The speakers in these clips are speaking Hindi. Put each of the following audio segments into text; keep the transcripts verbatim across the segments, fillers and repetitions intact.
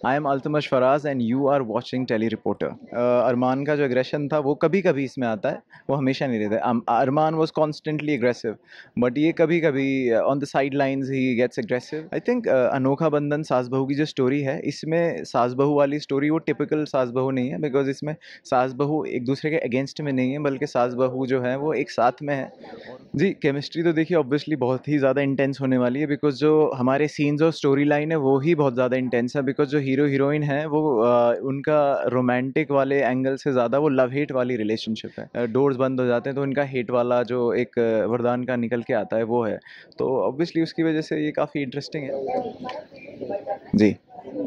I am Altamash Faraz and you are watching telly reporter. Armaan का जो एग्रेशन था वो कभी कभी इसमें आता है, वो हमेशा नहीं रहता। um, Armaan was constantly aggressive, but ये कभी कभी on the side lines he gets aggressive. I think Anokha Bandhan सास बहू की जो स्टोरी है, इसमें सास बहू वाली स्टोरी वो टिपिकल सास बहू नहीं है, बिकॉज इसमें सास बहू एक दूसरे के अगेंस्ट में नहीं है, बल्कि सास बहू जो है वो एक साथ में है। जी, केमिस्ट्री तो देखिए ऑब्वियसली बहुत ही ज़्यादा इंटेंस होने वाली है, बिकॉज़ जो हमारे सीन्स और स्टोरी लाइन है वो ही बहुत ज़्यादा इंटेंस है। बिकॉज़ जो हीरो हीरोइन है वो अ, उनका रोमांटिक वाले एंगल से ज़्यादा वो लव हेट वाली रिलेशनशिप है। अ, डोर्स बंद हो जाते हैं तो उनका हेट वाला जो एक अ, वरदान का निकल के आता है वो है। तो ऑब्वियसली उसकी वजह से ये काफ़ी इंटरेस्टिंग है। जी।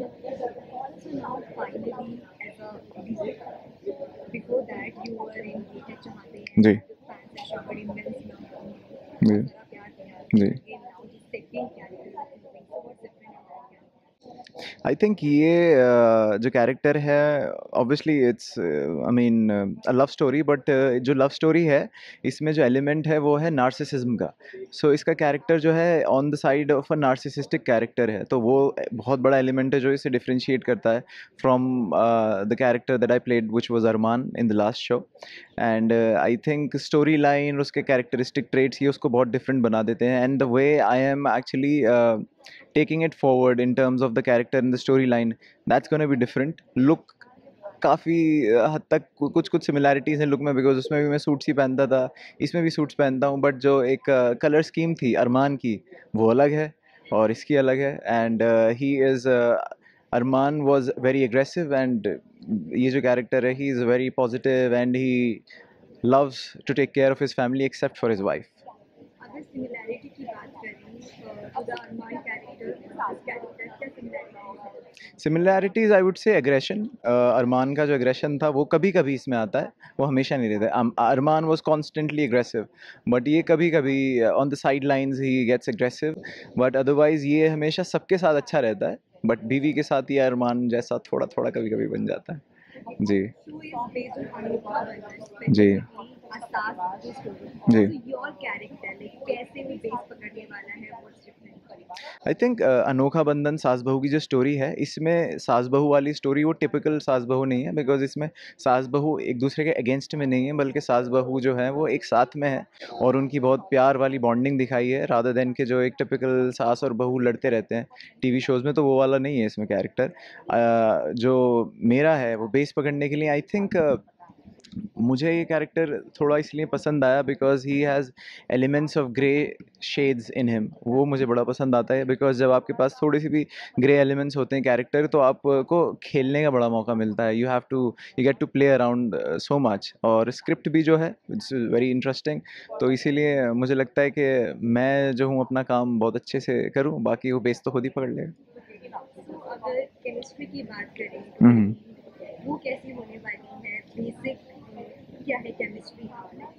So now finally, as a viewer, before that you were in ये है चाहते हैं, जी। जो fans हैं, बड़ी immense number में, जी। बहुत सारा प्यार दिया। जी। Again now the second character is moving, so what's different about that? I think ये अ, जो कैरेक्टर है obviously it's I mean uh love story, but जो लव स्टोरी है इसमें जो एलिमेंट है वो है नार्सिसिज्म का। सो so, इसका कैरेक्टर जो है on the side of a narcissistic character है, तो वो बहुत बड़ा एलिमेंट है जो इसे डिफरेंशिएट करता है from the character that I played which was Armaan in the last show. And I think story line और उसके कैरेक्टरिस्टिक ट्रेट्स ये उसको बहुत डिफरेंट बना देते हैं, and the way I am actually taking it forward in terms of the character and the storyline, that's going to be different. Look काफ़ी हद तक कुछ कुछ सिमिलैरिटीज़ हैं लुक में, बिकॉज उसमें भी मैं सूट्स ही पहनता था, इसमें भी सूट्स पहनता हूँ, बट जो एक कलर स्कीम थी अरमान की वो अलग है और इसकी अलग है। And he is Armaan was very aggressive, and ये जो कैरेक्टर है he is very positive and he loves to take care of his family except for his wife. अगर सिमिलैरिटी की बात करें to the Armaan character, this character क्या सिमिलैरिटीज है? Similarities I would say aggression. Armaan का जो एग्रेशन था वो कभी कभी इसमें आता है, वो हमेशा नहीं रहता। um, Armaan was constantly aggressive, but ये कभी कभी on the side lines he gets aggressive, but otherwise ये हमेशा सबके साथ अच्छा रहता है, बट बीवी के साथ ये अरमान जैसा थोड़ा थोड़ा कभी कभी बन जाता है। जी। Show is based on अनोखा बंधन, जी। specifically a सास की story. Ji. So your character, like कैसे वो बेस पकड़ने वाला है, what's different? आई थिंक अनोखा बंधन सास बहू की जो स्टोरी है, इसमें सास बहू वाली स्टोरी वो टिपिकल सास बहू नहीं है, बिकॉज इसमें सास बहू एक दूसरे के अगेंस्ट में नहीं है, बल्कि सास बहू जो है वो एक साथ में है और उनकी बहुत प्यार वाली बॉन्डिंग दिखाई है, रादर देन के जो एक टिपिकल सास और बहू लड़ते रहते हैं टीवी शोज़ में, तो वो वाला नहीं है इसमें कैरेक्टर। जो मेरा है वो बेस पकड़ने के लिए आई थिंक मुझे ये कैरेक्टर थोड़ा इसलिए पसंद आया because he has elements of grey shades in him. वो मुझे बड़ा पसंद आता है, बिकॉज जब आपके पास थोड़ी सी भी ग्रे एलिमेंट्स होते हैं कैरेक्टर, तो आपको खेलने का बड़ा मौका मिलता है। You have to you get to play around so much, और स्क्रिप्ट भी जो है इट्स वेरी इंटरेस्टिंग। तो इसीलिए मुझे लगता है कि मैं जो हूँ अपना काम बहुत अच्छे से करूँ, बाकी वो बेस तो खुद ही पकड़ लेगा। So अगर केमिस्ट्री की बात करें हम्म। वो कैसी होने वाली है, बेसिक क्या है केमिस्ट्री का?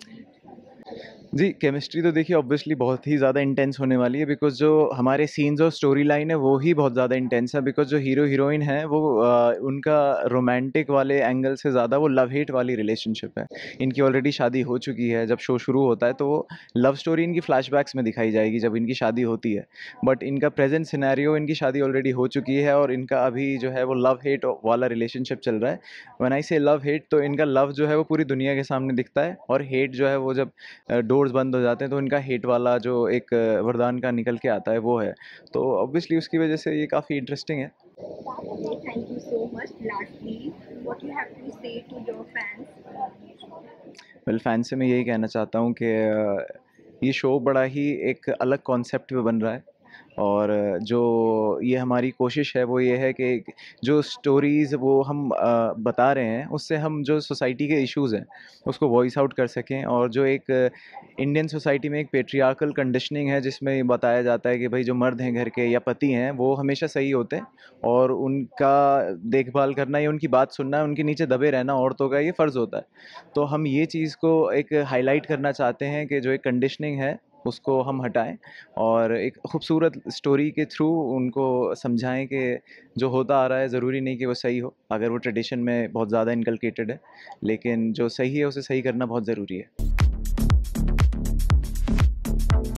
जी, केमिस्ट्री तो देखिए ऑब्वियसली बहुत ही ज़्यादा इंटेंस होने वाली है, बिकॉज़ जो हमारे सीन्स और स्टोरी लाइन है वो ही बहुत ज़्यादा इंटेंस है। बिकॉज़ जो हीरो हीरोइन है वो अ, उनका रोमांटिक वाले एंगल से ज़्यादा वो लव हेट वाली रिलेशनशिप है। इनकी ऑलरेडी शादी हो चुकी है, जब शो शुरू होता है तो वो लव स्टोरी इनकी फ्लैशबैक्स में दिखाई जाएगी जब इनकी शादी होती है। बट इनका प्रेज़ेंट सिनेरियो, इनकी शादी ऑलरेडी हो चुकी है और इनका अभी जो है वो लव हेट वाला रिलेशनशिप चल रहा है। व्हेन आई से लव हेट, तो इनका लव जो है वो पूरी दुनिया के सामने दिखता है, और हेट जो है वो जब डोर्स बंद हो जाते हैं तो इनका हेट वाला जो एक अ, वरदान का निकल के आता है वो है। तो ऑब्वियसली उसकी वजह से ये काफ़ी इंटरेस्टिंग है। Thank you so much. Lastly, what you have to say to your fans? Well, fan से मैं यही कहना चाहता हूँ कि अ, ये शो बड़ा ही एक अलग कॉन्सेप्ट पे बन रहा है, और जो ये हमारी कोशिश है वो ये है कि जो स्टोरीज़ वो हम अ, बता रहे हैं उससे हम जो सोसाइटी के इश्यूज़ हैं उसको वॉइस आउट कर सकें, और जो एक इंडियन सोसाइटी में एक पेट्रियार्कल कंडीशनिंग है जिसमें ये बताया जाता है कि भाई जो मर्द हैं घर के या पति हैं वो हमेशा सही होते हैं, और उनका देखभाल करना या उनकी बात सुनना, उनके नीचे दबे रहना औरतों का ये फ़र्ज़ होता है। तो हम ये चीज़ को एक हाईलाइट करना चाहते हैं कि जो एक कंडीशनिंग है उसको हम हटाएं, और एक खूबसूरत स्टोरी के थ्रू उनको समझाएं कि जो होता आ रहा है ज़रूरी नहीं कि वो सही हो, अगर वो ट्रेडिशन में बहुत ज़्यादा इनकलकेटेड है, लेकिन जो सही है उसे सही करना बहुत ज़रूरी है।